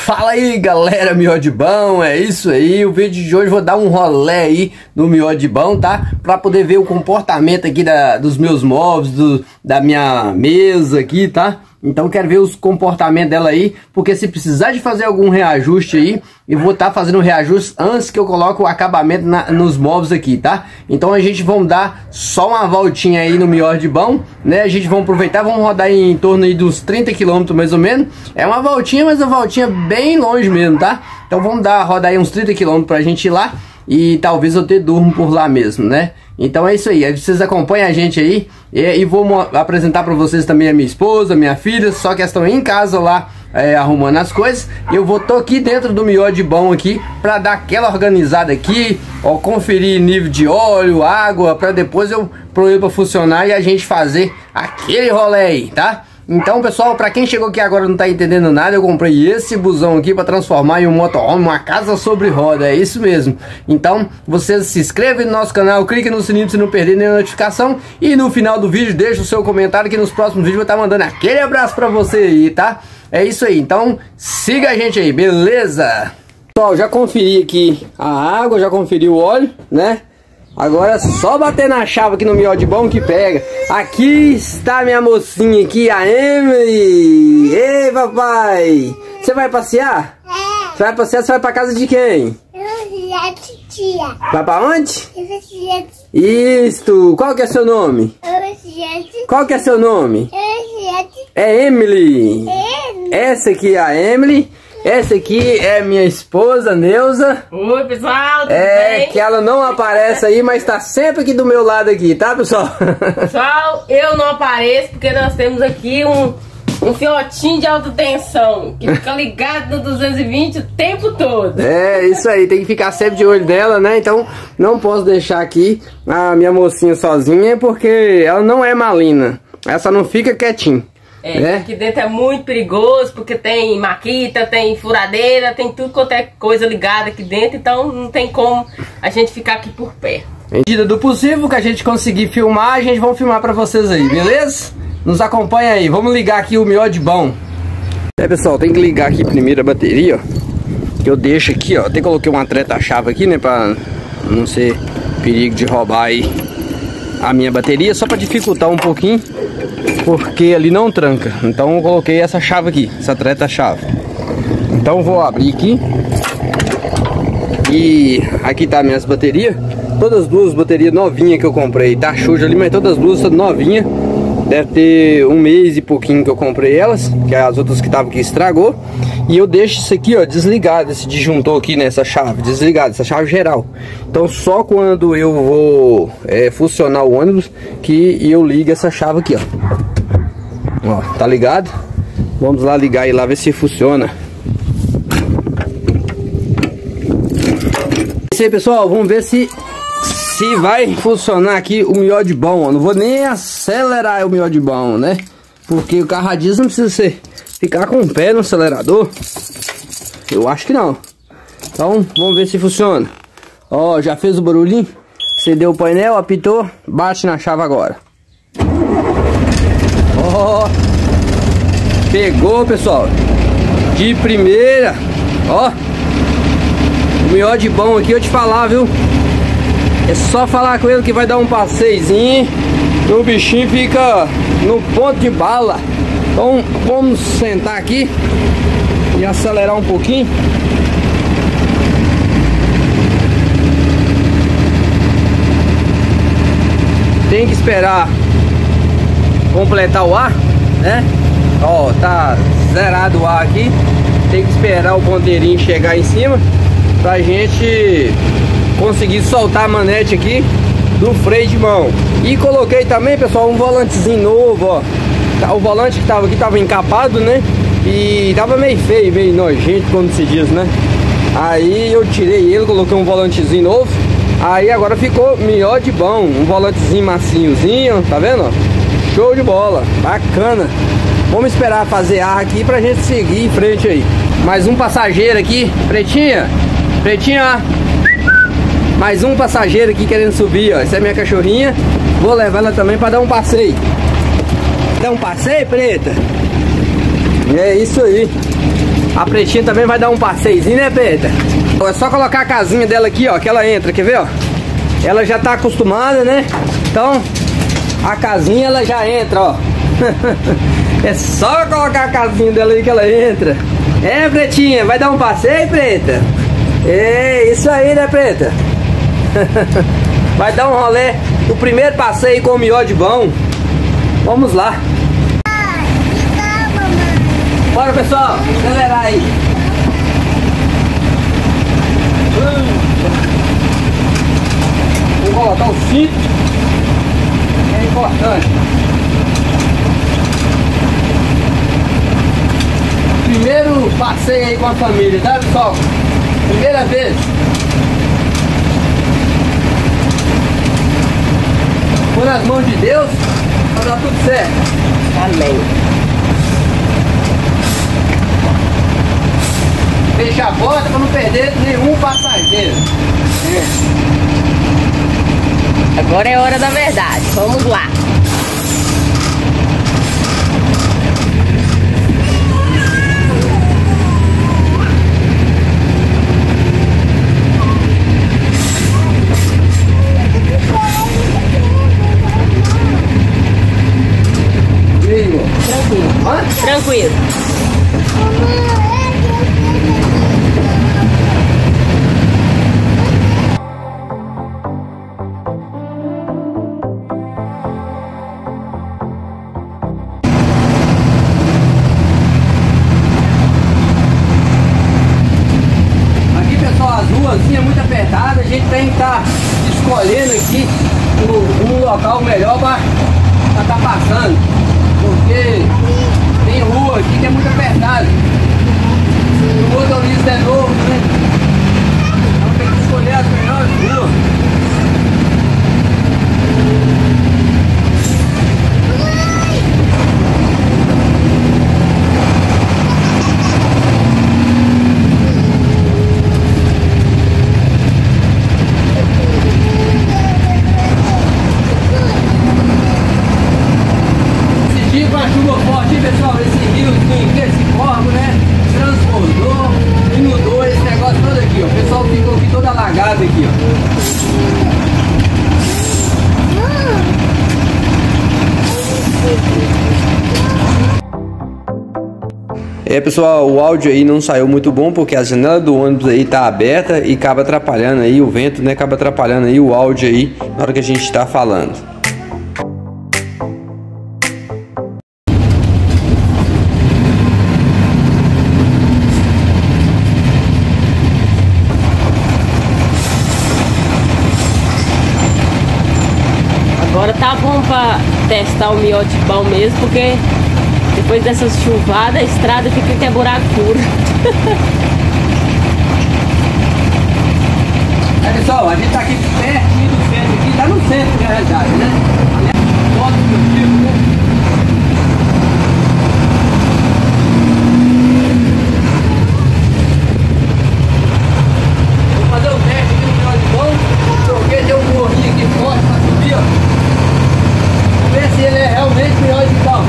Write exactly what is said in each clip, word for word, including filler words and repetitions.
Fala aí galera, Miodibão, é isso aí. O vídeo de hoje vou dar um rolê aí no Miodibão, tá? Pra poder ver o comportamento aqui da, dos meus móveis, do, da minha mesa aqui, tá? Então quero ver os comportamentos dela aí, porque se precisar de fazer algum reajuste aí, eu vou estar tá fazendo reajuste antes que eu coloque o acabamento na, nos móveis aqui, tá? Então a gente vai dar só uma voltinha aí no Miodibão, né? A gente vai aproveitar, vamos rodar em torno aí dos trinta quilômetros mais ou menos. É uma voltinha, mas uma voltinha bem longe mesmo, tá? Então vamos dar, rodar aí uns trinta quilômetros pra gente ir lá. E talvez eu até durmo por lá mesmo, né? Então é isso aí, vocês acompanham a gente aí. E, e vou apresentar pra vocês também a minha esposa, minha filha. Só que elas estão em casa lá, é, arrumando as coisas. Eu vou tô aqui dentro do Miodibão aqui pra dar aquela organizada aqui, ó, conferir nível de óleo, água, pra depois eu pôr ele pra funcionar e a gente fazer aquele rolê aí, tá? Então pessoal, pra quem chegou aqui agora e não tá entendendo nada, eu comprei esse busão aqui pra transformar em um motorhome, uma casa sobre roda, é isso mesmo. Então vocês se inscrevem no nosso canal, clique no sininho pra não perder nenhuma notificação. E no final do vídeo deixa o seu comentário que nos próximos vídeos eu vou estar mandando aquele abraço pra você aí, tá? É isso aí, então siga a gente aí, beleza? Pessoal, já conferi aqui a água, já conferi o óleo, né? Agora é só bater na chave aqui no Miodibão que pega. Aqui está minha mocinha aqui, a Emily. Ei, papai. Você vai passear? É. Você vai passear, você vai pra casa de quem? Eu tia. Vai pra onde? Eu Isto. Qual que é seu nome? Eu Qual que é seu nome? Eu É Emily. Emily. Essa aqui é a Emily. Essa aqui é minha esposa, Neuza. Oi, pessoal, tudo É, bem? Que ela não aparece aí, mas tá sempre aqui do meu lado aqui, tá, pessoal? Pessoal, eu não apareço porque nós temos aqui um, um fiotinho de alta tensão que fica ligado no duzentos e vinte o tempo todo. É, isso aí, tem que ficar sempre de olho dela, né? Então, não posso deixar aqui a minha mocinha sozinha, porque ela não é malina. Ela só não fica quietinha. É, é, aqui dentro é muito perigoso, porque tem maquita, tem furadeira, tem tudo quanto é coisa ligada aqui dentro, então não tem como a gente ficar aqui por perto. Em medida do possível que a gente conseguir filmar, a gente vai filmar pra vocês aí, beleza? Nos acompanha aí, vamos ligar aqui o Miodibão. É, pessoal, tem que ligar aqui primeiro a bateria, ó. Que eu deixo aqui, ó, até coloquei uma treta-chave aqui, né, pra não ser perigo de roubar aí a minha bateria, só pra dificultar um pouquinho. Porque ali não tranca. Então eu coloquei essa chave aqui, essa treta-chave. Então eu vou abrir aqui. E aqui tá minhas baterias. Todas as duas baterias novinhas que eu comprei. Tá suja ali, mas todas as duas são novinhas. Deve ter um mês e pouquinho que eu comprei elas, que as outras que estavam aqui estragou. E eu deixo isso aqui, ó, desligado, esse disjuntor aqui nessa chave, desligado, essa chave geral. Então só quando eu vou é, funcionar o ônibus que eu ligo essa chave aqui, ó. Ó, tá ligado? Vamos lá ligar e lá ver se funciona. É isso aí, pessoal, vamos ver se se vai funcionar aqui o Miodibão. Não vou nem acelerar o Miodibão, né? Porque o carro a diesel não precisa ser, ficar com o pé no acelerador. Eu acho que não. Então vamos ver se funciona. Ó, já fez o barulhinho. Acendeu o painel, apitou. Bate na chave agora. Ó, pegou, pessoal. De primeira. Ó, o Miodibão aqui eu te falar, viu? É só falar com ele que vai dar um passeiozinho. O bichinho fica no ponto de bala. Então vamos sentar aqui e acelerar um pouquinho. Tem que esperar completar o ar, né? Ó, tá zerado o ar aqui. Tem que esperar o ponteirinho chegar em cima pra gente conseguir soltar a manete aqui do freio de mão. E coloquei também, pessoal, um volantezinho novo, ó. O volante que tava aqui tava encapado, né? E tava meio feio, meio nojento, como se diz, né? Aí eu tirei ele, coloquei um volantezinho novo. Aí agora ficou Miodibão, um volantezinho macinhozinho, tá vendo? Show de bola, bacana. Vamos esperar fazer ar aqui pra gente seguir em frente aí. Mais um passageiro aqui, Pretinha, Pretinha. Mais um passageiro aqui querendo subir, ó. Essa é minha cachorrinha. Vou levar ela também pra dar um passeio. Dar um passeio, Preta? É isso aí. A Pretinha também vai dar um passeiozinho, né, Preta? É só colocar a casinha dela aqui, ó, que ela entra, quer ver, ó? Ela já tá acostumada, né? Então, a casinha ela já entra, ó. É só colocar a casinha dela aí que ela entra. É, Pretinha, vai dar um passeio, Preta? É, isso aí, né, Preta? Vai dar um rolê, o primeiro passeio com o miote bom. Vamos lá. Bora, pessoal, acelerar aí. Vou colocar o cinto, é importante. Primeiro passeio aí com a família, tá, pessoal? Primeira vez. Põe nas mãos de Deus, vai dar tudo certo. Amém. Fecha a porta para não perder nenhum passageiro. É. Agora é hora da verdade. Vamos lá. Tranquilo. Hã? Tranquilo. Aqui, pessoal, as ruas assim, é muito apertada. A gente tem que estar escolhendo aqui um, um local melhor para estar tá passando. Porque tem rua aqui que é muito apertada. O motorista é novo, né? Então tem que escolher as melhores ruas. Com a chuva forte, pessoal, esse riozinho aqui, esse corvo, né, transbordou, inundou esse negócio todo aqui, ó. O pessoal ficou aqui todo alagado aqui, ó. É, pessoal, o áudio aí não saiu muito bom porque a janela do ônibus aí tá aberta e acaba atrapalhando aí o vento, né, acaba atrapalhando aí o áudio aí na hora que a gente tá falando. Agora tá bom pra testar o miote bom mesmo, porque depois dessas chuvadas a estrada fica que é buraco puro. É, pessoal, a gente tá aqui pertinho do centro aqui, tá no centro na realidade, né? Foto do tipo, né? Vou fazer o teste aqui no miote bom, porque deu um morrinho aqui forte pra subir, ó. Vamos ver se ele é realmente miote bom.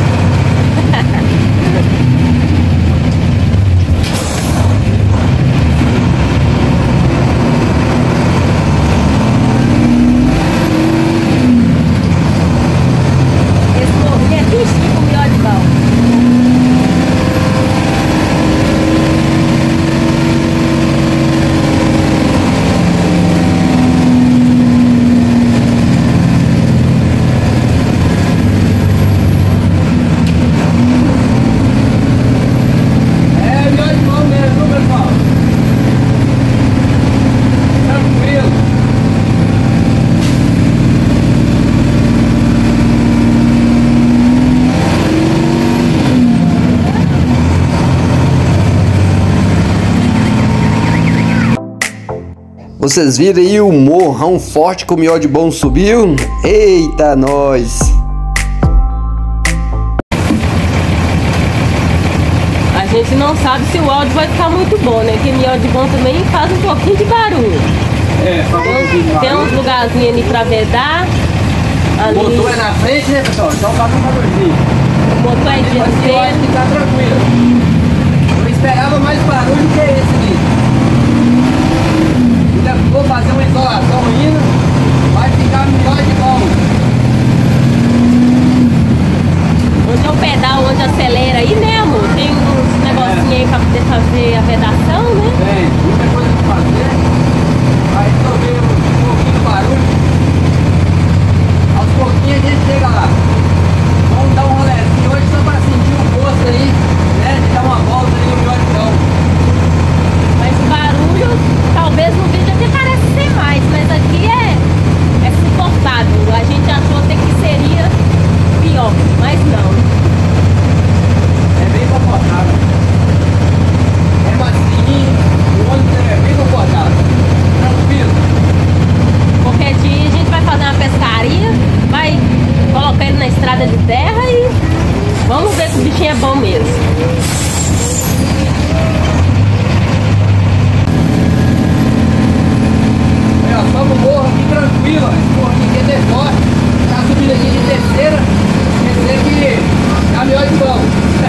Vocês viram aí o morrão forte que o miote bom subiu? Eita, nós! A gente não sabe se o áudio vai ficar muito bom, né? Porque miote bom também faz um pouquinho de barulho. É, faz um pouquinho de barulho. Tem uns lugarzinhos ali pra vedar. Ali. O motor é na frente, né, pessoal? Então faz um barulhinho. O motor é de Mas eu acho que tá tranquilo. Vou esperava mais barulho que esse ali. Ainda vou fazer uma isolação ainda, vai ficar melhor de bom. Hoje é o pedal onde acelera aí, né, amor? Tem uns negocinhos aí pra poder fazer a vedação, né? Tem, muita coisa pra fazer. Vai resolver um pouquinho do barulho. Aos pouquinhos a gente chega lá. Vamos dar um rolezinho hoje só pra sentir o gosto aí, né? De dar uma volta ali no Miodibão. Mas o barulho, talvez no vídeo até parece ser mais, mas aqui é, é suportável. A gente achou até que seria pior, mas não. É bem confortável. É macio, o ônibus é bem confortável. Tranquilo. Qualquer dia a gente vai fazer uma pescaria, vai colocar ele na estrada de terra e vamos ver se o bichinho é bom mesmo. Olha só no morro aqui tranquilo, esse morro aqui é forte. Tá subindo aqui de terceira, quer dizer que tá melhor de bom.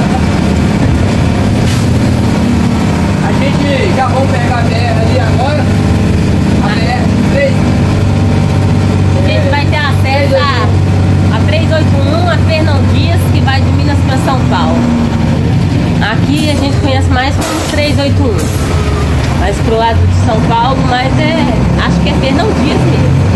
A gente já vamos pegar a B R ali agora, a B R três. A gente vai ter acesso a, a trezentos e oitenta e um, a Fernão Dias, que vai de Minas para São Paulo. Aqui a gente conhece mais como trezentos e oitenta e um, mas pro lado de São Paulo, mas é, acho que é Fernão Dias mesmo.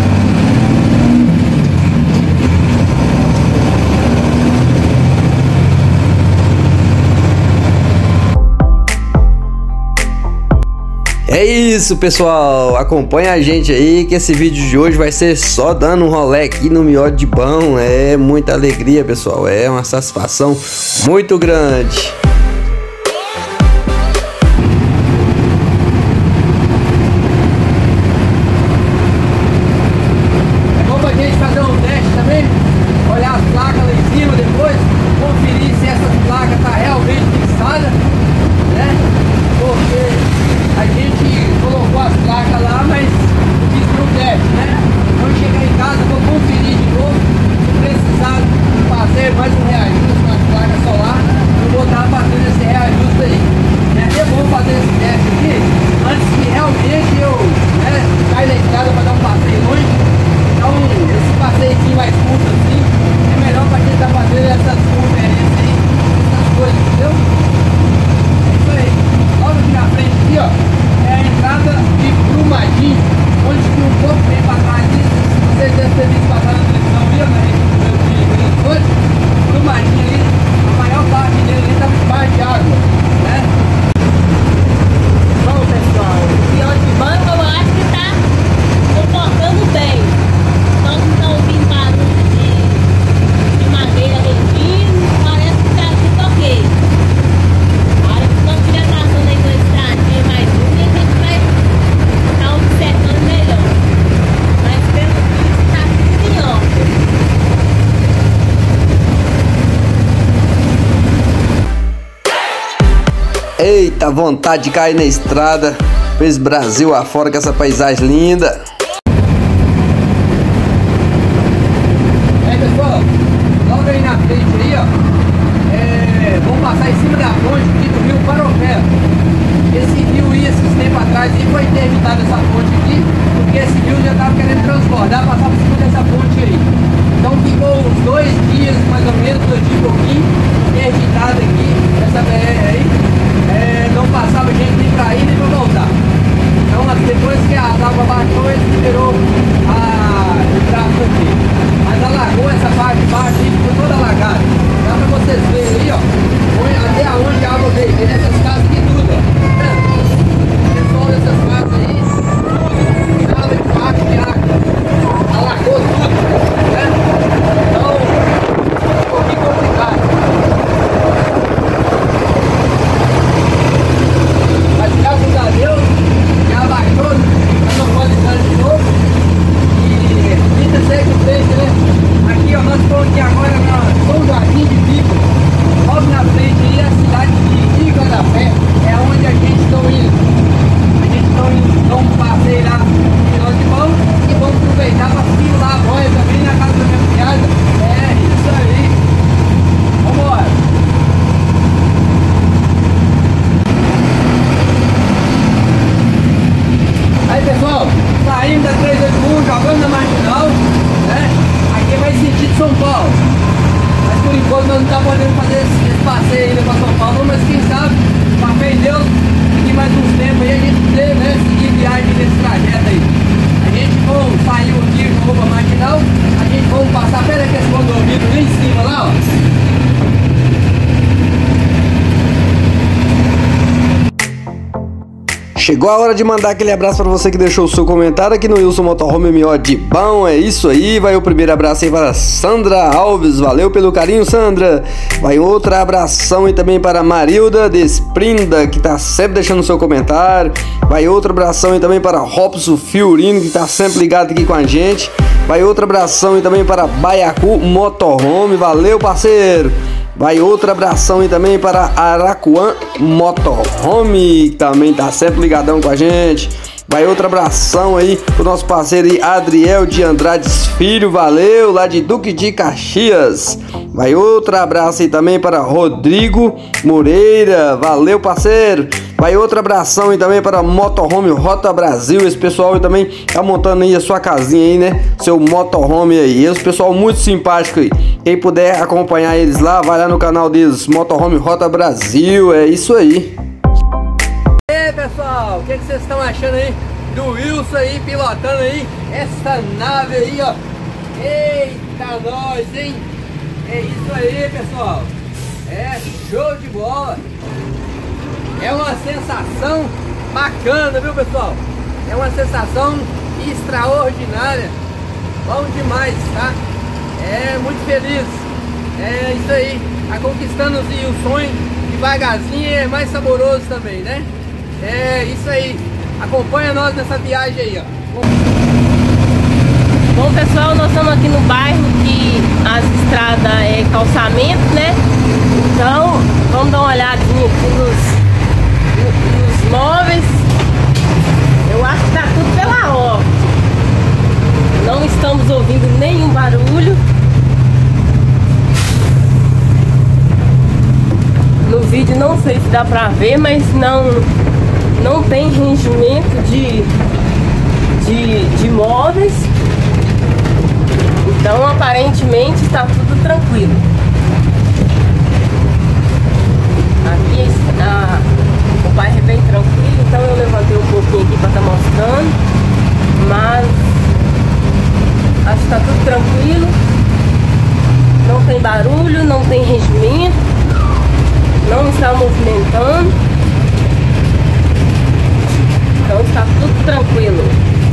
É isso, pessoal, acompanha a gente aí que esse vídeo de hoje vai ser só dando um rolê aqui no Miodibão. É muita alegria, pessoal, é uma satisfação muito grande. É bom pra gente fazer um teste também, olhar as placas lá em cima depois, conferir se essas placas tá realmente fixadas, né? Porque a gente colocou as placas lá, mas fiz pro teste, né? Quando chegar em casa, vou conferir de novo. Se precisar fazer mais um reajuste nas placas solar, eu vou estar fazendo esse reajuste aí. É bom fazer esse teste aqui antes que realmente eu, né, caia na estrada para dar um passeio longe. Então, esse passeio mais curto assim, é melhor para quem está fazendo essas conferências aí, essas coisas, entendeu? É isso aí. Logo aqui na frente aqui, ó, é a entrada de Brumadinho, onde que um pouco tempo atrás, vocês devem ter visto passar na televisão, viu, né? Hoje, Brumadinho ali, a maior parte dele ali estava debaixo de água, né? Bom, pessoal, o Miodibão eu acho que tá comportando bem. Nós não estamos ouvindo barulho de, de madeira rendindo, parece que tá tudo ok. A hora que nós estiver passando aí na estradinha mais dura, a gente vai estar observando melhor. Mas pelo visto tá tudo em ordem. Eita, vontade de cair na estrada, fez Brasil afora com essa paisagem linda. É, pessoal, logo aí na frente aí, ó, é, vamos passar em cima da ponte aqui do rio Paropé. Esse rio aí, esses tempos atrás, aí foi interditado essa ponte aqui, porque esse rio já estava querendo transbordar, passar por cima dessa ponte aí. Então ficou uns dois dias, mais ou menos, dois dias e pouquinho, interditado aqui, essa B R aí. É, não passava gente nem pra ir nem pra voltar. Então depois que a água baixou, ele liberou a entrada aqui. Mas alagou essa parte de baixo e ficou toda alagada. Dá pra vocês verem aí, ó, até onde a água veio. Tem essas casas aqui tudo, ó. O pessoal dessas casas aí, nada de baixo de água. Alagou tudo, né? Então, ficou um pouquinho complicado. Agora nós não tá podendo fazer esse, esse passeio ainda pra São Paulo, mas quem sabe, pra fé em Deus, daqui mais uns tempos aí a gente poder, né, seguir viagem nesse trajeto aí. A gente vamos sair aqui com roupa marginal, a gente vamos passar pela que esse condomínio lá em cima lá, ó. Chegou a hora de mandar aquele abraço para você que deixou o seu comentário aqui no Wilson Motorhome M O de bom, é isso aí. Vai o primeiro abraço aí para Sandra Alves, valeu pelo carinho, Sandra. Vai outro abração aí também para Marilda Desprinda, que tá sempre deixando o seu comentário. Vai outro abração aí também para Robson Fiorino, que tá sempre ligado aqui com a gente. Vai outro abração aí também para Baiacu Motorhome, valeu parceiro. Vai outro abração aí também para Araquã Motorhome, que também tá sempre ligadão com a gente. Vai outro abração aí pro nosso parceiro aí, Adriel de Andrades Filho, valeu, lá de Duque de Caxias. Vai outro abraço aí também para Rodrigo Moreira, valeu parceiro. Vai outro abração aí também para Motorhome Rota Brasil, esse pessoal aí também tá montando aí a sua casinha aí, né, seu motorhome aí, esse pessoal muito simpático aí. Quem puder acompanhar eles lá, vai lá no canal deles, Motorhome Rota Brasil, é isso aí. E aí pessoal, o que, que vocês estão achando aí do Wilson aí, pilotando aí essa nave aí, ó. Eita nós, hein? É isso aí pessoal, é show de bola. É uma sensação bacana, viu pessoal? É uma sensação extraordinária. Bom demais, tá? É muito feliz. É isso aí. Tá conquistando o sonho devagarzinho, é mais saboroso também, né? É isso aí. Acompanha nós nessa viagem aí, ó. Bom pessoal, nós estamos aqui no bairro que as estradas é calçamento, né? Então, vamos dar uma olhadinha aqui nos Os móveis. Eu acho que tá tudo pela ordem. Não estamos ouvindo nenhum barulho. No vídeo não sei se dá pra ver, mas não não tem rangimento de, de, de móveis. Então aparentemente está tudo tranquilo. Aqui está, o bairro é bem tranquilo, então eu levantei um pouquinho aqui para estar mostrando, mas acho que está tudo tranquilo, não tem barulho, não tem regimento, não está movimentando, então está tudo tranquilo.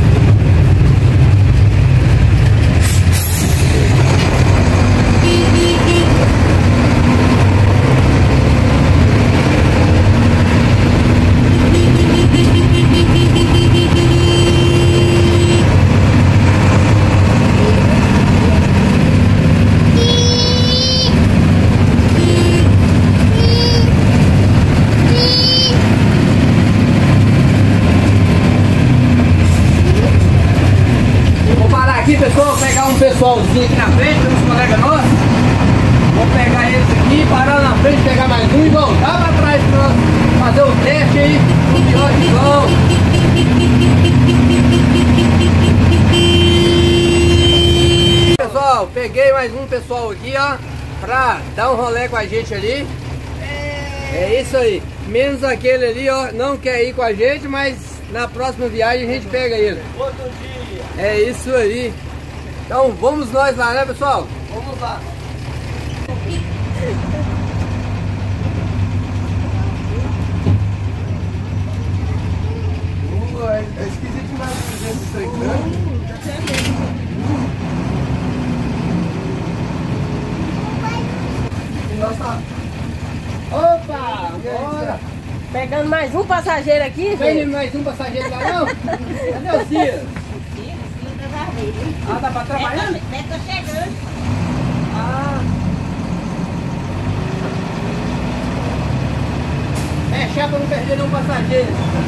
Pessoal, vou pegar um pessoalzinho aqui na frente, uns colegas nossos. Vou pegar eles aqui, parar na frente, pegar mais um e voltar para trás para nós fazer o teste aí do pior de som. Pessoal, peguei mais um pessoal aqui, ó, pra dar um rolê com a gente ali. É isso aí. Menos aquele ali, ó, não quer ir com a gente, mas na próxima viagem a gente pega ele. Outro dia. É isso aí. Então vamos nós lá, né pessoal? Vamos lá. Uh, é, é esquisito demais isso aí, né? Nossa. Opa! Bora! Pegando mais um passageiro aqui, Vem gente. mais um passageiro lá não? Cadê o Ciro? Ah, tá pra trabalhar? Deve estar chegando. Ah. É, chapa não perder nenhum passageiro.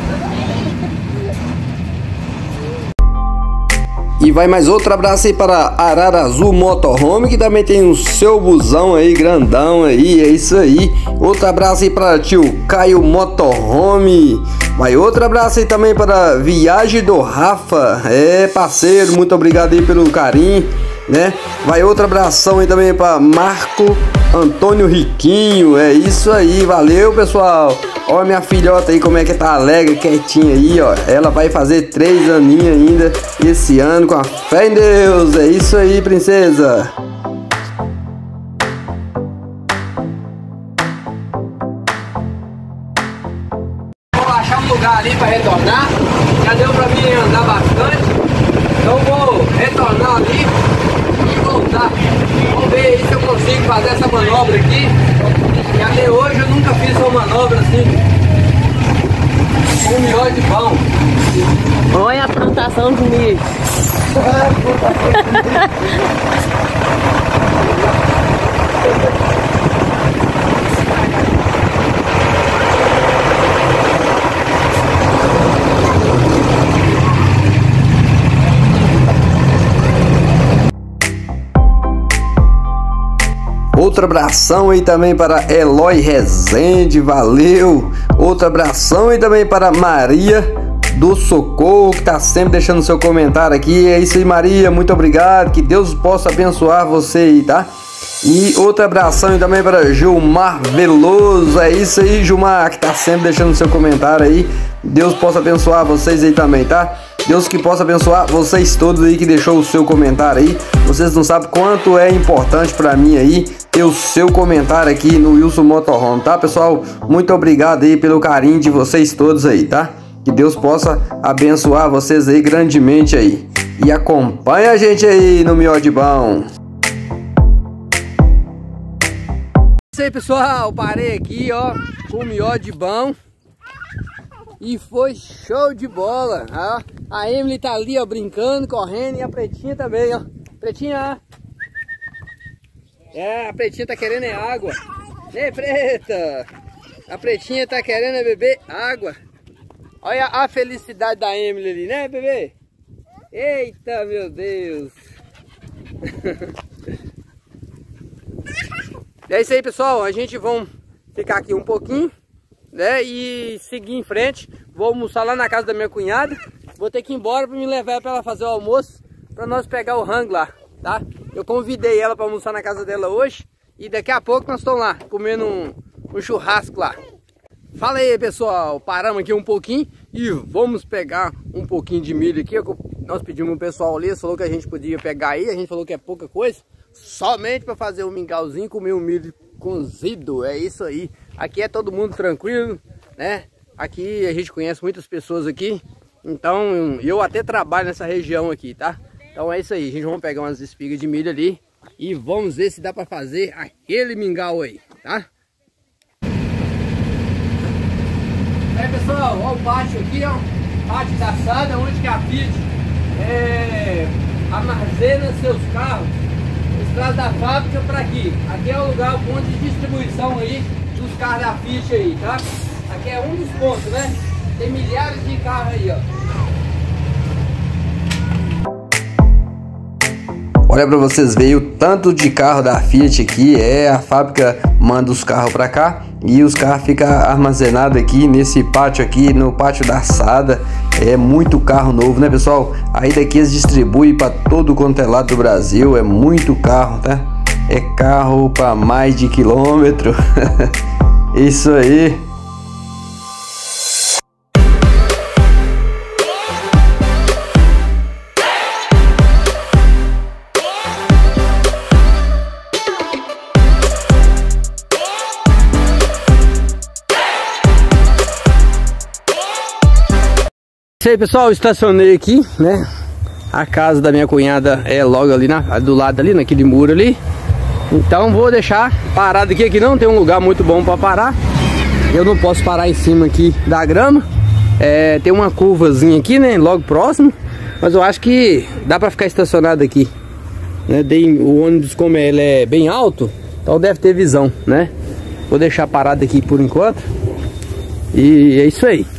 E vai mais outro abraço aí para Ararazu Motorhome, que também tem o seu busão aí, grandão aí, é isso aí. Outro abraço aí para tio Caio Motorhome. Vai outro abraço aí também para Viagem do Rafa. É, parceiro, muito obrigado aí pelo carinho, né? Vai outro abração aí também para Marco Antônio Riquinho. É isso aí, valeu, pessoal. Ó, minha filhota aí como é que tá alegre, quietinha aí, ó. Ela vai fazer três aninhos ainda esse ano, com a fé em Deus. É isso aí, princesa. Vou achar um lugar ali para retornar. Já deu para mim andar bastante. Então vou retornar ali e voltar. Vamos ver aí se eu consigo fazer essa manobra aqui. E até hoje eu nunca fiz uma manobra assim. Um milhão de pão. Olha a plantação de milho. Outro abração aí também para Eloy Rezende, valeu. Outro abração aí também para Maria do Socorro, que tá sempre deixando seu comentário aqui. É isso aí, Maria, muito obrigado, que Deus possa abençoar você aí, tá? E outro abração aí também para Gilmar Veloso. É isso aí, Gilmar, que tá sempre deixando seu comentário aí. Deus possa abençoar vocês aí também, tá? Deus que possa abençoar vocês todos aí que deixou o seu comentário aí. Vocês não sabem quanto é importante para mim aí ter o seu comentário aqui no Wilson Motorhome, tá, pessoal? Muito obrigado aí pelo carinho de vocês todos aí, tá? Que Deus possa abençoar vocês aí grandemente aí. E acompanha a gente aí no Mió de Bom. É isso aí, pessoal, parei aqui, ó, com o Mió de Bom. E foi show de bola, ó. A Emily tá ali, ó, brincando, correndo, e a Pretinha também, ó. Pretinha, é, a Pretinha tá querendo é água. Ei, Preta, a Pretinha tá querendo é beber água. Olha a felicidade da Emily ali, né, bebê? Eita, meu Deus. É isso aí, pessoal, a gente vai ficar aqui um pouquinho, né, e seguir em frente. Vou almoçar lá na casa da minha cunhada. Vou ter que ir embora para me levar para ela fazer o almoço, para nós pegar o rango lá, tá? Eu convidei ela para almoçar na casa dela hoje e daqui a pouco nós estamos lá comendo um, um churrasco lá. Fala aí, pessoal, paramos aqui um pouquinho e vamos pegar um pouquinho de milho aqui. Nós pedimos um pessoal ali, falou que a gente podia pegar aí, a gente falou que é pouca coisa, somente para fazer um mingauzinho e comer um milho cozido. É isso aí. Aqui é todo mundo tranquilo, né? Aqui a gente conhece muitas pessoas aqui, então eu até trabalho nessa região aqui, tá? Então é isso aí, a gente vai pegar umas espigas de milho ali e vamos ver se dá para fazer aquele mingau aí, tá? Aí, pessoal, ó o pátio aqui, ó, pátio da Sada, onde que a Fiat é, armazena seus carros. Eles trazem da fábrica para aqui. Aqui é o lugar, o ponto de distribuição aí dos carros da Fiat aí, tá? Aqui é um dos pontos, né? Tem milhares de carros aí, ó. Olha para vocês verem o tanto de carro da Fiat aqui. É, a fábrica manda os carros para cá e os carros ficam armazenados aqui nesse pátio aqui, no pátio da Sada. É muito carro novo, né, pessoal? Aí daqui eles distribuem para todo quanto é lado do Brasil. É muito carro, tá? É carro para mais de quilômetro. Isso aí. Isso aí, pessoal, estacionei aqui, né? A casa da minha cunhada é logo ali na, do lado ali, naquele muro ali. Então vou deixar parado aqui, aqui não tem um lugar muito bom para parar. Eu não posso parar em cima aqui da grama. É, tem uma curvazinha aqui, né? Logo próximo. Mas eu acho que dá para ficar estacionado aqui, né? Tem, o ônibus, como ele é bem alto, então deve ter visão, né? Vou deixar parado aqui por enquanto. E é isso aí.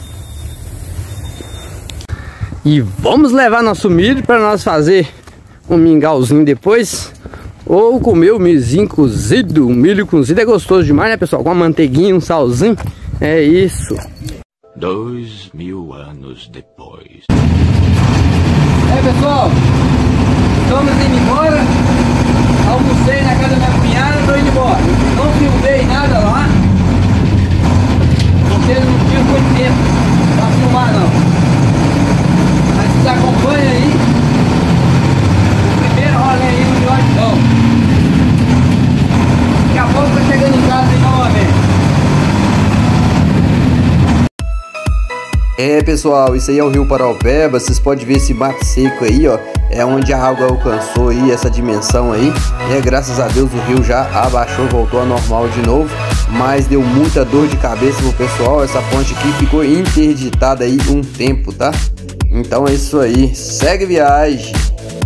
E vamos levar nosso milho para nós fazer um mingauzinho depois. Ou comer o milhozinho cozido. O milho cozido é gostoso demais, né, pessoal? Com uma manteiguinha, um salzinho. É isso. Dois mil anos depois. É, pessoal, estamos indo embora. Almocei na casa da minha cunhada, estou indo embora. Não filmei nada lá, porque não tinha muito tempo para filmar não. Mas vocês acompanham aí o primeiro rolê aí no Miodibão. Daqui a pouco estou chegando em casa aí novamente. É, pessoal, isso aí é o Rio Paraupeba. Vocês podem ver esse mato seco aí, ó. É onde a água alcançou aí essa dimensão aí. É, graças a Deus o rio já abaixou, voltou ao normal de novo. Mas deu muita dor de cabeça pro pessoal. Essa ponte aqui ficou interditada aí um tempo, tá? Então é isso aí. Segue viagem.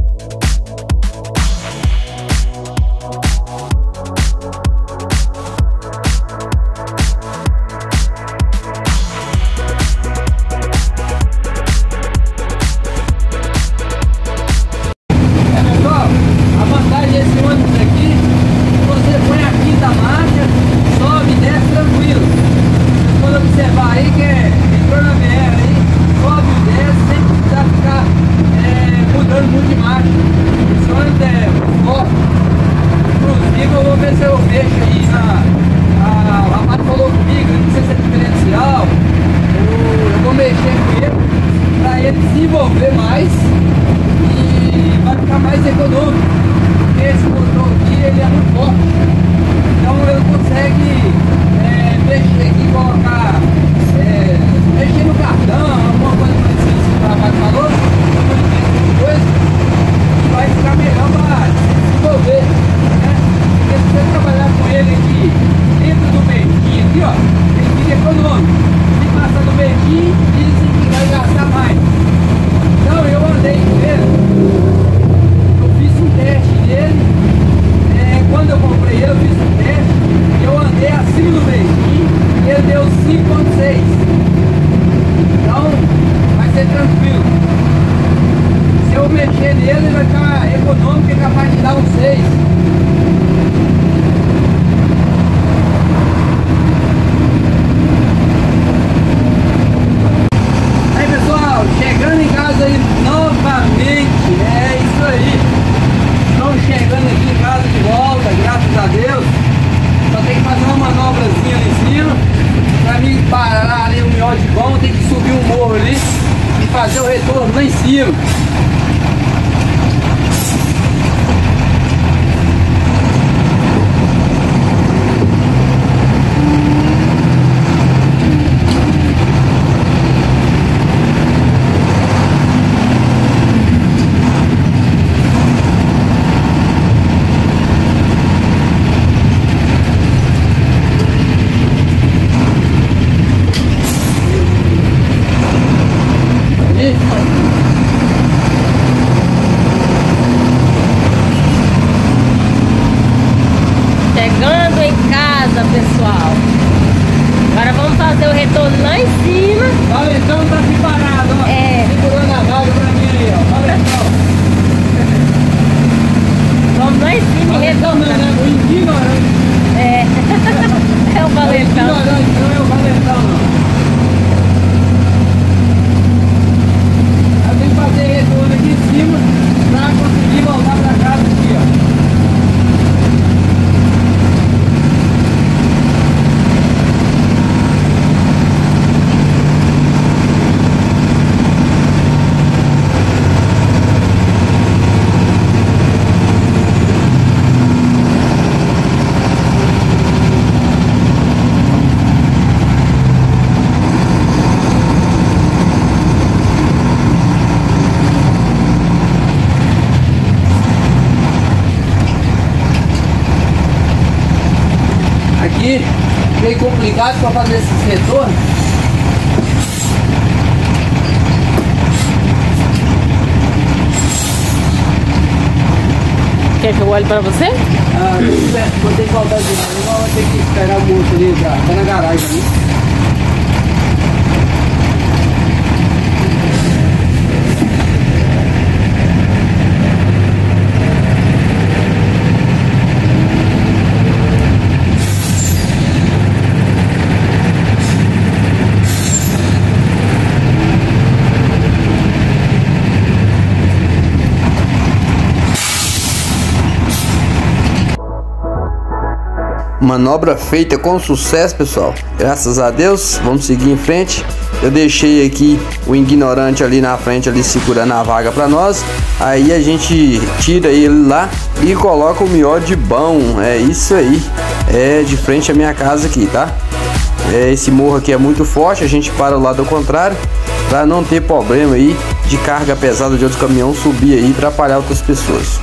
Desenvolver mais e vai ficar mais econômico, porque esse motor aqui ele é muito forte, então ele consegue é, mexer aqui, colocar, é, mexer no cartão, alguma coisa parecida assim, o trabalho falou, coisa, e vai ficar melhor para desenvolver, né? Porque se você trabalhar com ele aqui dentro do merquinho aqui, ó, ele fica econômico. Se passar no merquinho, dizem que vai gastar mais. Então eu andei com ele, eu fiz um teste nele, é, quando eu comprei ele eu fiz um teste, eu andei acima do merquinho e ele deu cinco ponto seis, então vai ser tranquilo. Se eu mexer nele ele vai ficar econômico e é capaz de dar um seis. Chegando em casa aí novamente, é isso aí. Estamos chegando aqui em casa de volta, graças a Deus. Só tem que fazer uma manobrazinha ali em cima. Pra mim parar ali o Miodibão, tem que subir um morro ali e fazer o retorno lá em cima. Chegando em casa, pessoal. Agora vamos fazer o retorno lá em cima. O Valentão tá preparado, ó. É. Segurando a vaga pra mim aí, ó. Valentão. Vamos lá em cima e Valentão não, retornar. né? O ignorante. É. É o O Valentão. ignorante, não é o Valentão, não. Eu tenho que fazer retorno aqui em cima pra conseguir voltar pra casa aqui, ó. Aqui, meio complicado para fazer esses retornos. Quer que eu olhe pra você? Ah, vou ter que voltar de novo, igual vou ter que esperar o moço ali, já tá na garagem ali. Manobra feita com sucesso, pessoal. Graças a Deus. Vamos seguir em frente. Eu deixei aqui o ignorante ali na frente, ali segurando a vaga para nós. Aí a gente tira ele lá e coloca o miote bom. É isso aí. É de frente à minha casa aqui, tá? É, esse morro aqui é muito forte. A gente para o lado contrário para não ter problema aí de carga pesada de outro caminhão subir aí e atrapalhar outras pessoas.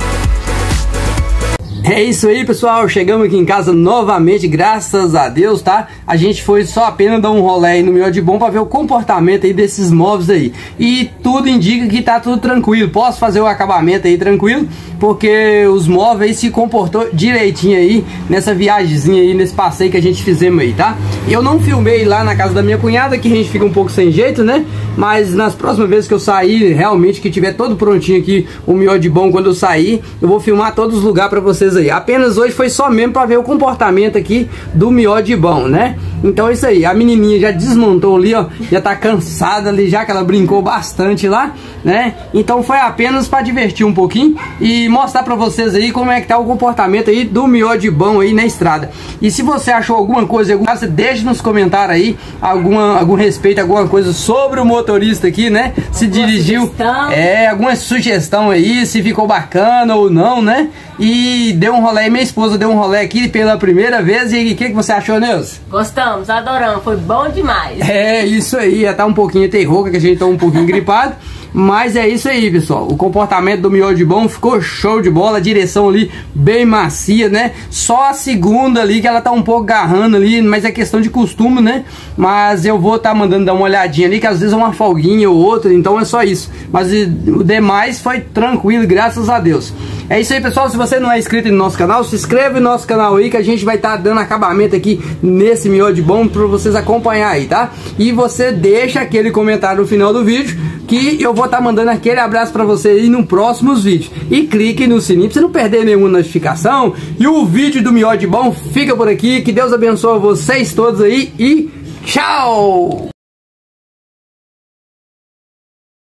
É isso aí, pessoal, chegamos aqui em casa novamente, graças a Deus, tá? A gente foi só apenas dar um rolê aí no miote bom para ver o comportamento aí desses móveis aí. E tudo indica que tá tudo tranquilo, posso fazer o acabamento aí tranquilo, porque os móveis se comportou direitinho aí nessa viagemzinha aí, nesse passeio que a gente fizemos aí, tá? Eu não filmei lá na casa da minha cunhada, que a gente fica um pouco sem jeito, né? Mas nas próximas vezes que eu sair, realmente que tiver todo prontinho aqui, o miote bom, quando eu sair, eu vou filmar todos os lugares para vocês aí. Apenas hoje foi só mesmo para ver o comportamento aqui do miote bom, né? Então é isso aí, a menininha já desmontou ali, ó, já tá cansada ali, já que ela brincou bastante lá, né? Então foi apenas para divertir um pouquinho e mostrar para vocês aí como é que tá o comportamento aí do miote bom aí na estrada. E se você achou alguma coisa, alguma coisa, deixe nos comentários aí alguma, algum respeito, alguma coisa sobre o motorista aqui, né? Se alguma dirigiu, sugestão. É, alguma sugestão aí, se ficou bacana ou não, né? E deu um rolê, minha esposa deu um rolê aqui pela primeira vez. E o que, que você achou, Neuza? Gostamos, adoramos, foi bom demais. É, isso aí, já tá um pouquinho terroca, que a gente tá um pouquinho gripado. Mas é isso aí, pessoal. O comportamento do miote bom ficou show de bola. A direção ali bem macia, né? Só a segunda ali que ela tá um pouco agarrando ali, mas é questão de costume, né? Mas eu vou tá mandando dar uma olhadinha ali, que às vezes é uma folguinha ou outra, então é só isso. Mas o demais foi tranquilo, graças a Deus. É isso aí, pessoal. Se você não é inscrito no nosso canal, se inscreve no nosso canal aí, que a gente vai estar tá dando acabamento aqui nesse miote bom para vocês acompanhar aí, tá? E você deixa aquele comentário no final do vídeo, que eu vou estar tá mandando aquele abraço para você aí no próximos vídeos. E clique no sininho para você não perder nenhuma notificação. E o vídeo do miote bom fica por aqui. Que Deus abençoe vocês todos aí e tchau!